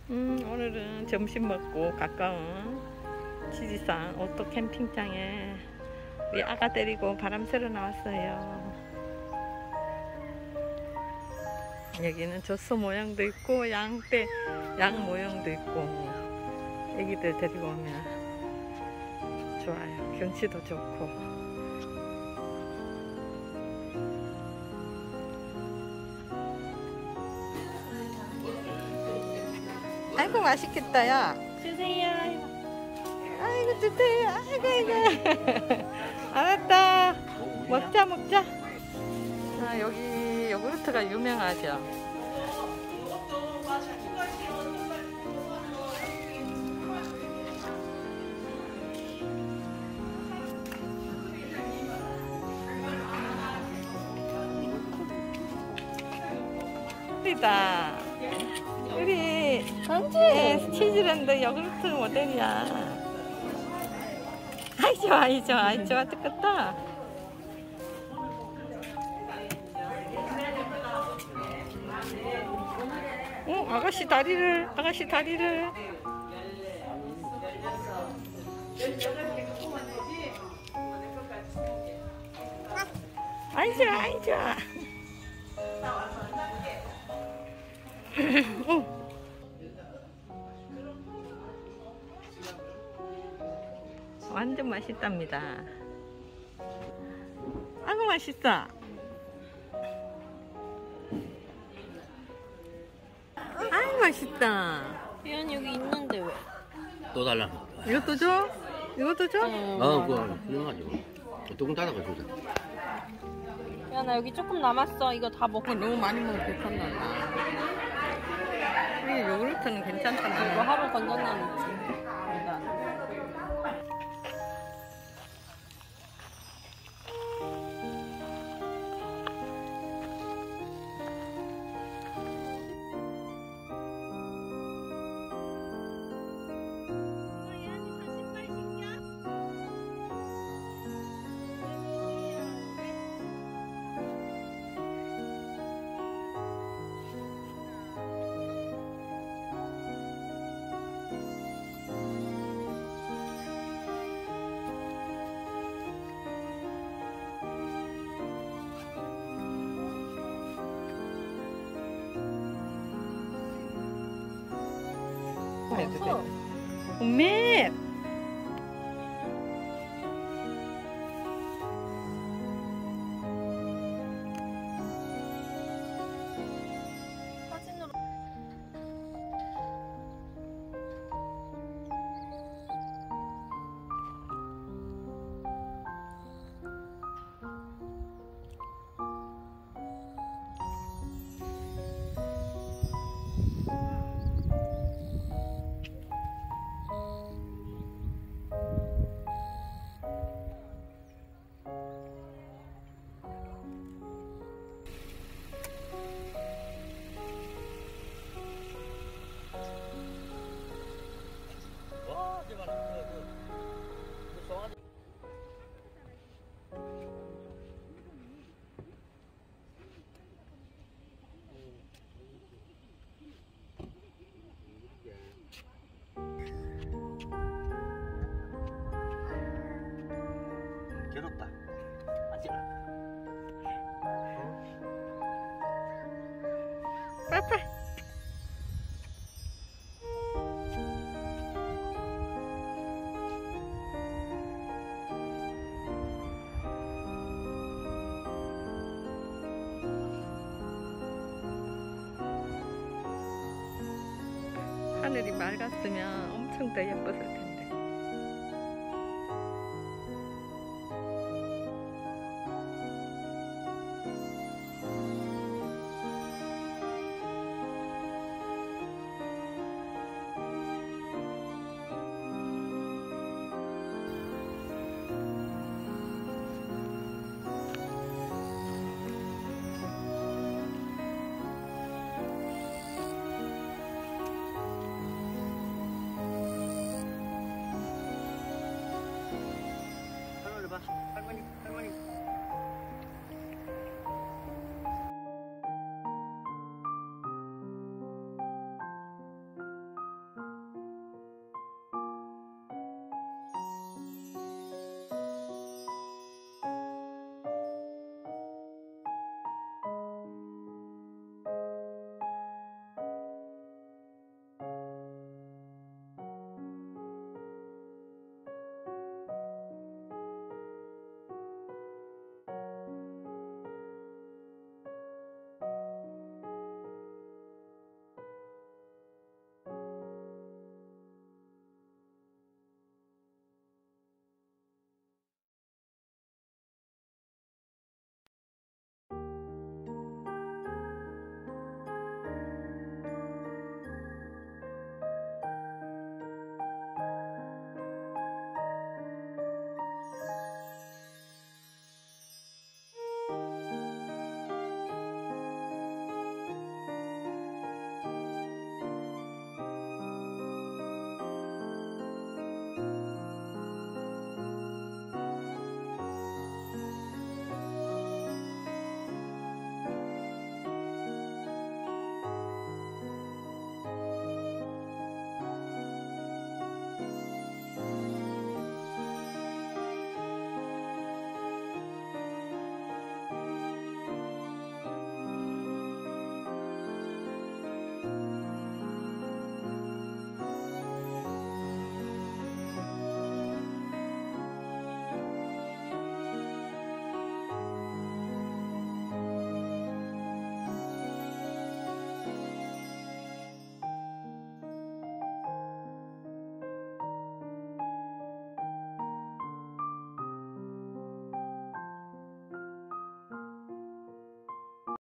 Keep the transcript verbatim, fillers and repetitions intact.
음, 오늘은 점심 먹고 가까운 지리산 오토 캠핑장에 우리 아가 데리고 바람 쐬러 나왔어요. 여기는 젖소 모양도 있고 양떼 양 모양도 있고 애기들 데리고 오면 좋아요. 경치도 좋고. 아이고 맛있겠다. 야 주세요. 아이고 주세요. 아이고 아이고 알았다. 먹자 먹자. 아, 여기 요구르트가 유명하죠. 우리다. 우리 네, 치즈랜드 요구르트 모델이야. 아이 좋아 아이 좋아 아이 좋아 죽겠다. 어 아가씨 다리를 아가씨 다리를 아이 좋아 아이 좋아. 어. 완전 맛있답니다. 아이고 맛있어. 아이고 맛있다. 미안 여기 있는데 왜? 또 달라. 이것도 줘? 이것도 줘? 어, 그거 훌륭하지. 뚜껑 닫아가 주자. 야 나 여기 조금 남았어. 이거 다 먹고. 너무 많이 먹으면 배탄다. 이게 요구르트는 괜찮잖아. 이거 하루 건져놔놓지. 일단. 해도 돼. 엄매. 사진으로. 괴롭다. 맞지 마. 빠빠. 하늘이 맑았으면 엄청 더 예뻤을 텐데. 봐.